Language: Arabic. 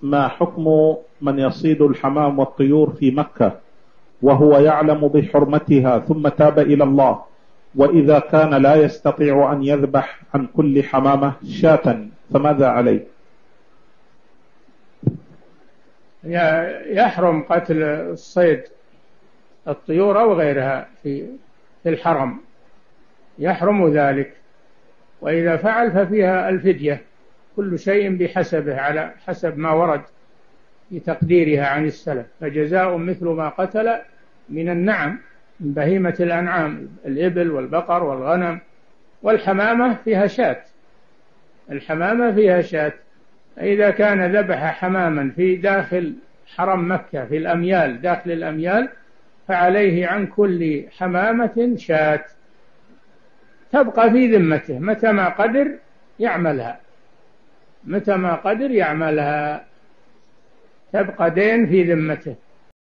ما حكم من يصيد الحمام والطيور في مكة وهو يعلم بحرمتها ثم تاب إلى الله، وإذا كان لا يستطيع أن يذبح عن كل حمامة شاة فماذا عليه؟ يحرم قتل الصيد، الطيور أو غيرها في الحرم يحرم ذلك، وإذا فعل ففيها الفدية، كل شيء بحسبه على حسب ما ورد في تقديرها عن السلف، فجزاء مثل ما قتل من النعم من بهيمة الأنعام، الإبل والبقر والغنم. والحمامة فيها شاة، الحمامة فيها شاة. إذا كان ذبح حماما في داخل حرم مكة في الأميال، داخل الأميال، فعليه عن كل حمامة شاة تبقى في ذمته متى ما قدر يعملها، متى ما قدر يعملها، تبقى دين في ذمته.